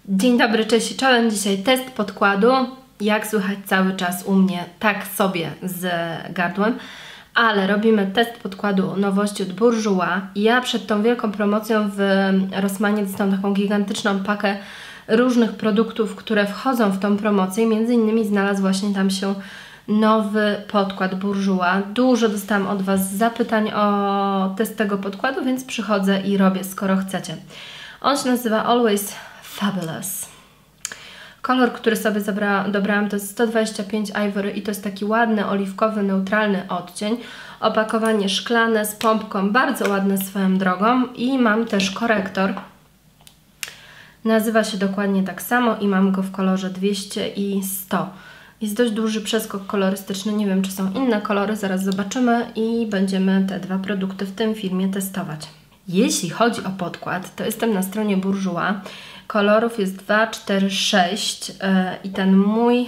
Dzień dobry, cześć i czołem. Dzisiaj test podkładu. Jak słychać cały czas u mnie, tak sobie z gardłem. Ale robimy test podkładu nowości od Bourjois. Ja przed tą wielką promocją w Rossmanie dostałam taką gigantyczną pakę różnych produktów, które wchodzą w tą promocję. Między innymi znalazł właśnie tam się nowy podkład Bourjois. Dużo dostałam od Was zapytań o test tego podkładu, więc przychodzę i robię, skoro chcecie. On się nazywa Always Fabulous. Kolor, który sobie dobrałam, to jest 125 Ivory i to jest taki ładny, oliwkowy, neutralny odcień. Opakowanie szklane z pompką, bardzo ładne swoją drogą. I mam też korektor. Nazywa się dokładnie tak samo i mam go w kolorze 200 i 100. Jest dość duży przeskok kolorystyczny, nie wiem czy są inne kolory, zaraz zobaczymy i będziemy te dwa produkty w tym filmie testować. Jeśli chodzi o podkład, to jestem na stronie Bourjois. Kolorów jest 2, 4, 6 i ten mój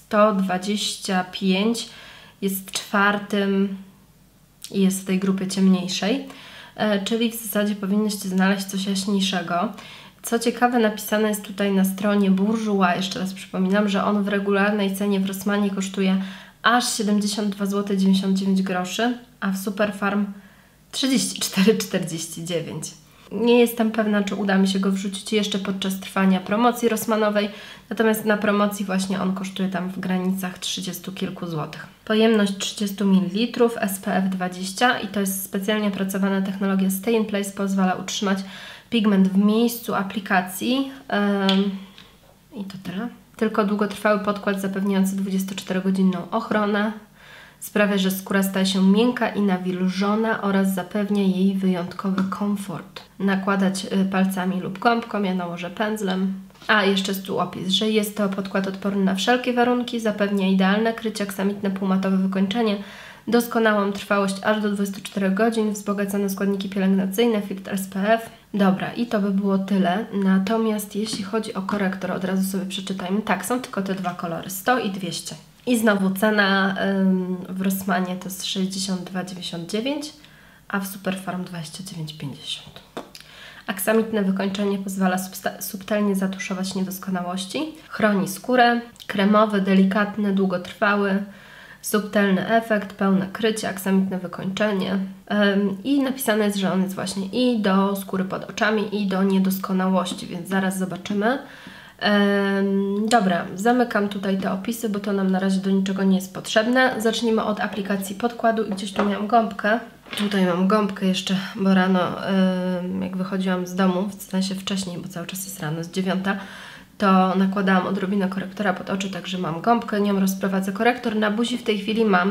125 jest czwartym i jest w tej grupie ciemniejszej, czyli w zasadzie powinnyście znaleźć coś jaśniejszego. Co ciekawe, napisane jest tutaj na stronie Bourjois, jeszcze raz przypominam, że on w regularnej cenie w Rossmanie kosztuje aż 72,99 zł, a w Superfarm 34,49. Nie jestem pewna, czy uda mi się go wrzucić jeszcze podczas trwania promocji rossmanowej, natomiast na promocji właśnie on kosztuje tam w granicach 30 kilku złotych. Pojemność 30 ml, SPF 20 i to jest specjalnie opracowana technologia Stay in Place, pozwala utrzymać pigment w miejscu aplikacji. I to tyle. Tylko długotrwały podkład zapewniający 24-godzinną ochronę. Sprawia, że skóra staje się miękka i nawilżona oraz zapewnia jej wyjątkowy komfort. Nakładać palcami lub gąbką, ja nałożę pędzlem. A, jeszcze jest tu opis, że jest to podkład odporny na wszelkie warunki, zapewnia idealne krycie, aksamitne półmatowe wykończenie, doskonałą trwałość aż do 24 godzin, wzbogacone składniki pielęgnacyjne, filtr SPF. Dobra, i to by było tyle. Natomiast jeśli chodzi o korektor, od razu sobie przeczytajmy. Tak, są tylko te dwa kolory, 100 i 200. I znowu cena w Rossmanie to jest 62,99, a w Superfarm 29,50. Aksamitne wykończenie pozwala subtelnie zatuszować niedoskonałości. Chroni skórę. Kremowy, delikatny, długotrwały, subtelny efekt, pełne krycie, aksamitne wykończenie. I napisane jest, że on jest właśnie i do skóry pod oczami, i do niedoskonałości, więc zaraz zobaczymy. Dobra, zamykam tutaj te opisy, bo to nam na razie do niczego nie jest potrzebne. Zacznijmy od aplikacji podkładu i gdzieś tu miałam gąbkę. Tutaj mam gąbkę jeszcze, bo rano jak wychodziłam z domu, w sensie wcześniej, bo cały czas jest rano, z 9, to nakładałam odrobinę korektora pod oczy, także mam gąbkę, nią rozprowadzę korektor. Na buzi w tej chwili mam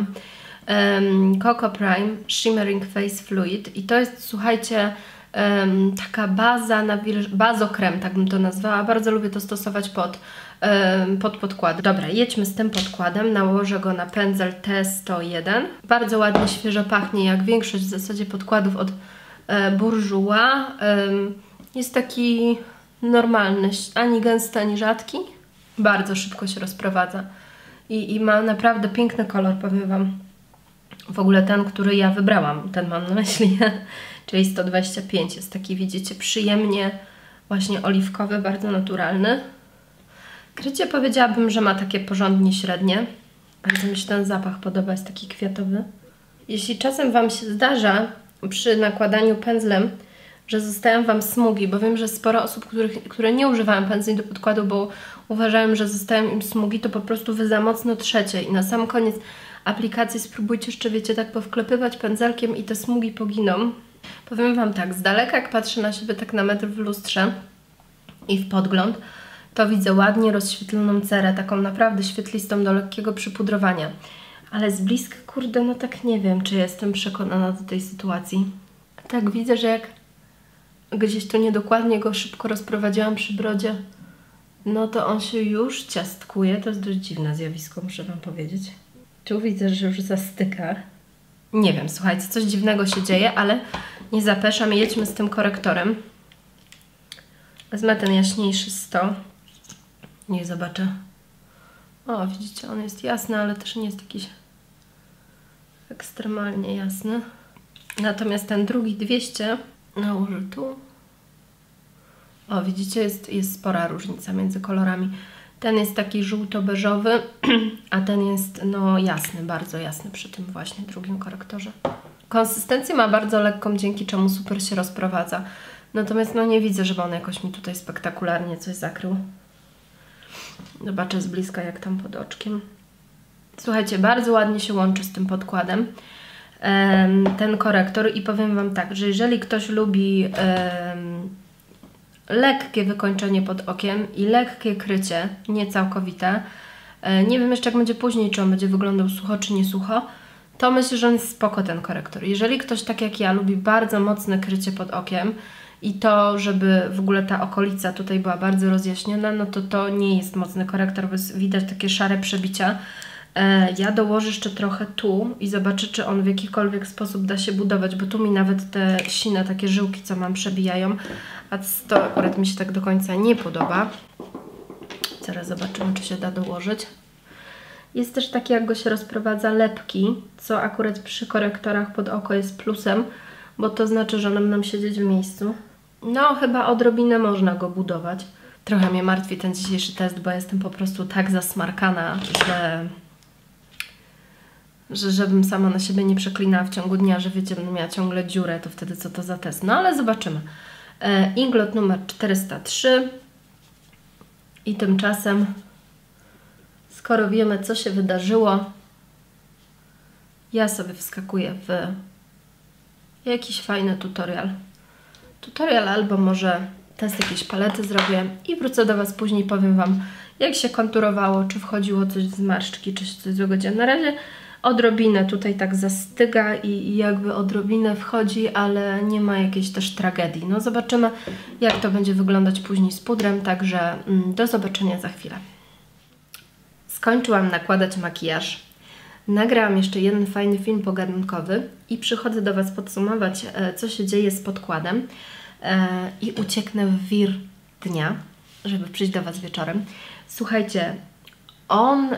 Coco Prime Shimmering Face Fluid i to jest, słuchajcie, taka baza, bazokrem, tak bym to nazwała. Bardzo lubię to stosować pod podkład. Dobra, jedźmy z tym podkładem. Nałożę go na pędzel T101. Bardzo ładnie, świeżo pachnie, jak większość w zasadzie podkładów od Bourjois. Jest taki normalny, ani gęsty, ani rzadki. Bardzo szybko się rozprowadza. I ma naprawdę piękny kolor, powiem Wam. W ogóle ten, który ja wybrałam, ten mam na myśli, czyli 125. Jest taki, widzicie, przyjemnie właśnie oliwkowy, bardzo naturalny. Krycie powiedziałabym, że ma takie porządnie średnie. Bardzo mi się ten zapach podoba, jest taki kwiatowy. Jeśli czasem Wam się zdarza przy nakładaniu pędzlem, że zostają Wam smugi, bo wiem, że sporo osób, które nie używają pędzli do podkładu, bo uważają, że zostają im smugi, to po prostu Wy za mocno trzecie i na sam koniec aplikacji spróbujcie jeszcze, wiecie, tak powklepywać pędzelkiem i te smugi poginą. Powiem Wam tak, z daleka jak patrzę na siebie tak na metr w lustrze i w podgląd, to widzę ładnie rozświetloną cerę, taką naprawdę świetlistą do lekkiego przypudrowania. Ale z bliska, kurde, no tak nie wiem, czy jestem przekonana do tej sytuacji. Tak widzę, że jak gdzieś tu niedokładnie go szybko rozprowadziłam przy brodzie, no to on się już ciastkuje. To jest dość dziwne zjawisko, muszę Wam powiedzieć. Tu widzę, że już zastyka. Nie wiem, słuchajcie, coś dziwnego się dzieje, ale nie zapeszam. Jedźmy z tym korektorem. Wezmę ten jaśniejszy 100. Niech zobaczę. O, widzicie, on jest jasny, ale też nie jest jakiś ekstremalnie jasny. Natomiast ten drugi 200 nałożę tu O, widzicie, jest spora różnica między kolorami. Ten jest taki żółto-beżowy, a ten jest no jasny, bardzo jasny przy tym właśnie drugim korektorze. Konsystencję ma bardzo lekką, dzięki czemu super się rozprowadza. Natomiast no nie widzę, żeby on jakoś mi tutaj spektakularnie coś zakrył. Zobaczę z bliska, jak tam pod oczkiem. Słuchajcie, bardzo ładnie się łączy z tym podkładem ten korektor i powiem Wam tak, że jeżeli ktoś lubi lekkie wykończenie pod okiem i lekkie krycie, nie całkowite, nie wiem jeszcze jak będzie później, czy on będzie wyglądał sucho, czy nie sucho, to myślę, że on jest spoko ten korektor. Jeżeli ktoś tak jak ja lubi bardzo mocne krycie pod okiem i to, żeby w ogóle ta okolica tutaj była bardzo rozjaśniona, no to nie jest mocny korektor, bo widać takie szare przebicia. Ja dołożę jeszcze trochę tu i zobaczę, czy on w jakikolwiek sposób da się budować, bo tu mi nawet te sine, takie żyłki, co mam, przebijają, a to akurat mi się tak do końca nie podoba. Zaraz zobaczymy, czy się da dołożyć. Jest też taki, jak go się rozprowadza, lepki, co akurat przy korektorach pod oko jest plusem, bo to znaczy, że one będą siedzieć w miejscu. No, chyba odrobinę można go budować. Trochę mnie martwi ten dzisiejszy test, bo jestem po prostu tak zasmarkana, że żebym sama na siebie nie przeklinała w ciągu dnia, że wiecie, będę miała ciągle dziurę, to wtedy co to za test. No ale zobaczymy. Inglot numer 403 i tymczasem, skoro wiemy, co się wydarzyło, ja sobie wskakuję w jakiś fajny tutorial albo może test jakiejś palety zrobię i wrócę do Was później, powiem Wam, jak się konturowało, czy wchodziło coś z zmarszczki, czy się coś złego dzieje. Na razie odrobinę tutaj tak zastyga i jakby odrobinę wchodzi, ale nie ma jakiejś też tragedii. No zobaczymy, jak to będzie wyglądać później z pudrem, także do zobaczenia za chwilę. Skończyłam nakładać makijaż. Nagrałam jeszcze jeden fajny film pogadunkowy i przychodzę do Was podsumować, co się dzieje z podkładem i ucieknę w wir dnia, żeby przyjść do Was wieczorem. Słuchajcie, on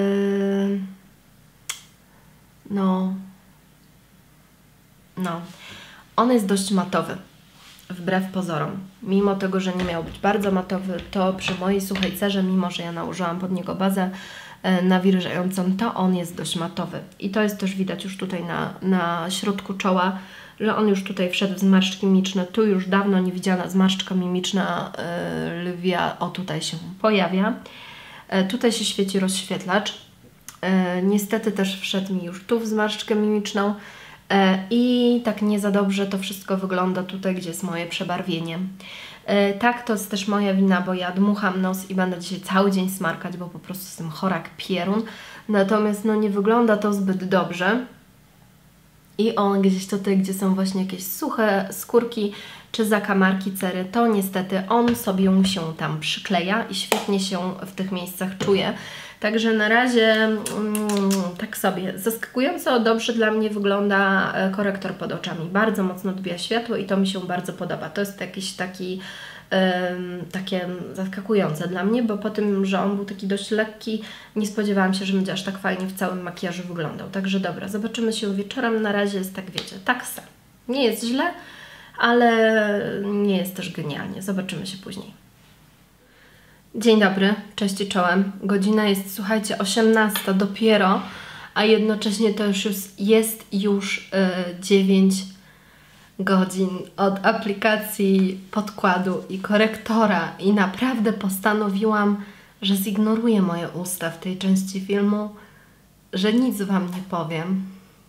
on jest dość matowy, wbrew pozorom. Mimo tego, że nie miał być bardzo matowy, to przy mojej suchej cerze, mimo że ja nałożyłam pod niego bazę nawilżającą, to on jest dość matowy. I to jest też widać już tutaj na środku czoła, że on już tutaj wszedł w zmarszczki mimiczne. Tu już dawno niewidziana zmarszczka mimiczna lwia, o tutaj się pojawia. Tutaj się świeci rozświetlacz. Niestety też wszedł mi już tu w zmarszczkę mimiczną i tak nie za dobrze to wszystko wygląda tutaj, gdzie jest moje przebarwienie. Tak, to jest też moja wina, bo ja dmucham nos i będę dzisiaj cały dzień smarkać, bo po prostu jestem chora jak pierun. Natomiast no nie wygląda to zbyt dobrze. I on gdzieś tutaj, gdzie są właśnie jakieś suche skórki czy zakamarki cery, to niestety on sobie się tam przykleja i świetnie się w tych miejscach czuje. Także na razie tak sobie. Zaskakująco dobrze dla mnie wygląda korektor pod oczami. Bardzo mocno odbija światło i to mi się bardzo podoba. To jest jakiś taki takie zaskakujące dla mnie, bo po tym, że on był taki dość lekki, nie spodziewałam się, że będzie aż tak fajnie w całym makijażu wyglądał. Także dobra, zobaczymy się wieczorem. Na razie jest tak, wiecie, taksa. Nie jest źle, ale nie jest też genialnie. Zobaczymy się później. Dzień dobry, cześć i czołem. Godzina jest, słuchajcie, 18 dopiero, a jednocześnie to już jest 9 godzin od aplikacji podkładu i korektora i naprawdę postanowiłam, że zignoruję moje usta w tej części filmu, że nic Wam nie powiem.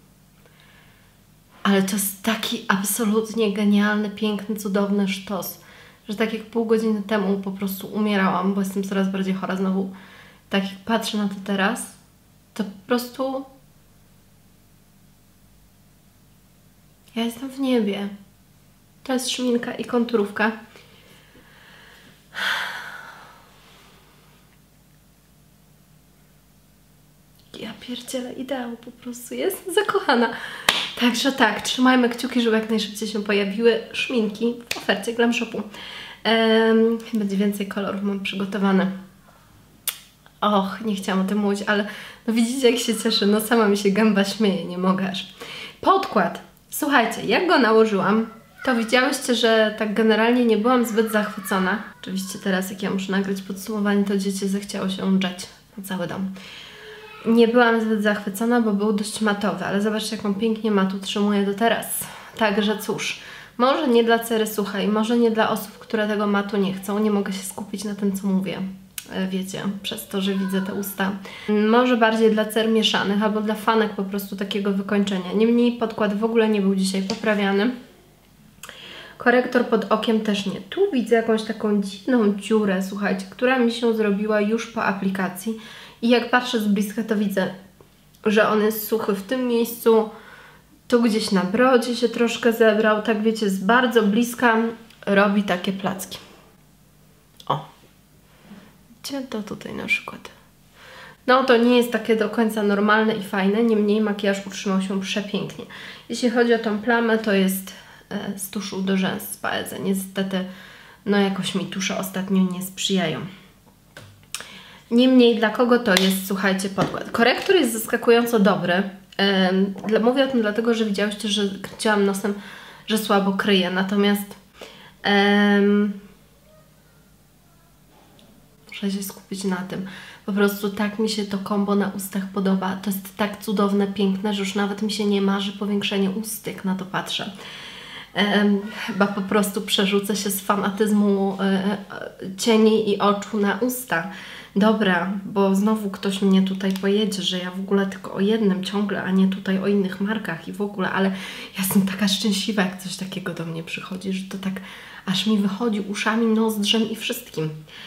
Ale to jest taki absolutnie genialny, piękny, cudowny sztos, że tak jak pół godziny temu po prostu umierałam, bo jestem coraz bardziej chora znowu. Tak jak patrzę na to teraz, to po prostu ja jestem w niebie. To jest szminka i konturówka. Ja pierdzielę, ideał po prostu. Jestem zakochana. Także tak, trzymajmy kciuki, żeby jak najszybciej się pojawiły szminki w ofercie Glam Shopu. Będzie więcej kolorów, mam przygotowane. Och, nie chciałam o tym mówić, ale no widzicie, jak się cieszę. No sama mi się gęba śmieje, nie mogę aż. Podkład. Słuchajcie, jak go nałożyłam, To widziałyście, że tak generalnie nie byłam zbyt zachwycona. Oczywiście teraz, jak ja muszę nagrać podsumowanie, to dzieci zechciało się drzeć na cały dom. Nie byłam zbyt zachwycona, bo był dość matowy, ale zobaczcie, jak on pięknie mat utrzymuje do teraz. Także cóż, może nie dla cery suchej, może nie dla osób, które tego matu nie chcą. Nie mogę się skupić na tym, co mówię. Wiecie, przez to, że widzę te usta. Może bardziej dla cer mieszanych, albo dla fanek po prostu takiego wykończenia. Niemniej podkład w ogóle nie był dzisiaj poprawiany. Korektor pod okiem też nie. Tu widzę jakąś taką dziwną dziurę, słuchajcie, która mi się zrobiła już po aplikacji. I jak patrzę z bliska, to widzę, że on jest suchy w tym miejscu. Tu gdzieś na brodzie się troszkę zebrał. Tak wiecie, z bardzo bliska robi takie placki. O. Gdzie to tutaj na przykład? No to nie jest takie do końca normalne i fajne, niemniej makijaż utrzymał się przepięknie. Jeśli chodzi o tą plamę, to jest z tuszu do rzęs z Paese. Niestety, no jakoś mi tusze ostatnio nie sprzyjają. Niemniej dla kogo to jest, słuchajcie, podkład? Korektor jest zaskakująco dobry. Mówię o tym dlatego, że widziałyście, że kręciłam nosem, że słabo kryje. Natomiast muszę się skupić na tym. Po prostu tak mi się to kombo na ustach podoba. To jest tak cudowne, piękne, że już nawet mi się nie marzy powiększenie ust, jak na to patrzę. Chyba po prostu przerzucę się z fanatyzmu cieni i oczu na usta. Dobra, bo znowu ktoś mnie tutaj pojedzie, że ja w ogóle tylko o jednym ciągle, a nie tutaj o innych markach i w ogóle, ale ja jestem taka szczęśliwa, jak coś takiego do mnie przychodzi, że to tak aż mi wychodzi uszami, nozdrzem i wszystkim.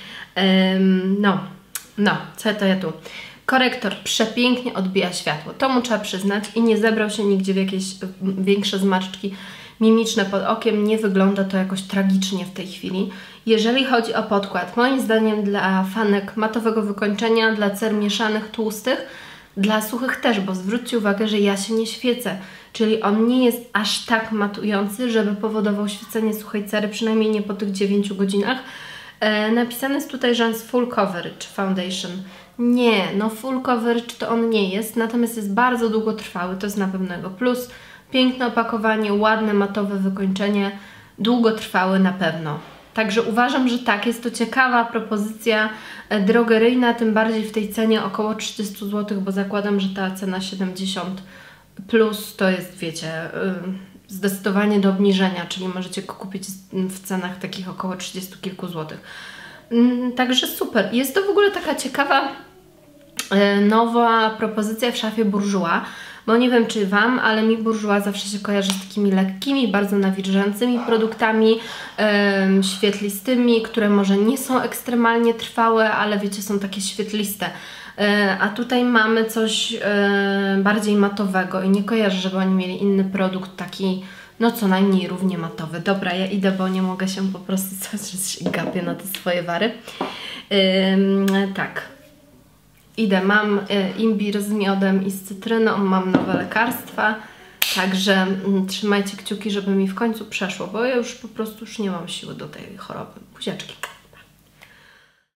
Co to ja tu? Korektor przepięknie odbija światło, to mu trzeba przyznać i nie zebrał się nigdzie w jakieś większe zmarszczki mimiczne pod okiem, nie wygląda to jakoś tragicznie w tej chwili. Jeżeli chodzi o podkład, moim zdaniem dla fanek matowego wykończenia, dla cer mieszanych, tłustych, dla suchych też, bo zwróćcie uwagę, że ja się nie świecę, czyli on nie jest aż tak matujący, żeby powodował świecenie suchej cery, przynajmniej nie po tych 9 godzinach. Napisane jest tutaj, że jest full coverage foundation. Nie, no full coverage to on nie jest, natomiast jest bardzo długotrwały, to jest na pewno jego plus. Piękne opakowanie, ładne matowe wykończenie, długotrwały na pewno. Także uważam, że tak, jest to ciekawa propozycja drogeryjna, tym bardziej w tej cenie około 30 zł, bo zakładam, że ta cena 70 plus to jest, wiecie, zdecydowanie do obniżenia, czyli możecie go kupić w cenach takich około 30 kilku złotych. Także super. Jest to w ogóle taka ciekawa nowa propozycja w szafie Bourjois, bo nie wiem czy Wam, ale mi Bourjois zawsze się kojarzy z takimi lekkimi, bardzo nawilżającymi produktami, świetlistymi, które może nie są ekstremalnie trwałe, ale wiecie, są takie świetliste. A tutaj mamy coś bardziej matowego i nie kojarzę, żeby oni mieli inny produkt taki, no co najmniej równie matowy. Dobra, ja idę, bo nie mogę się po prostu cały czas się gapię na te swoje wary. Tak. Idę, mam imbir z miodem i z cytryną, mam nowe lekarstwa, także trzymajcie kciuki, żeby mi w końcu przeszło, bo ja już po prostu nie mam siły do tej choroby. Buziaczki.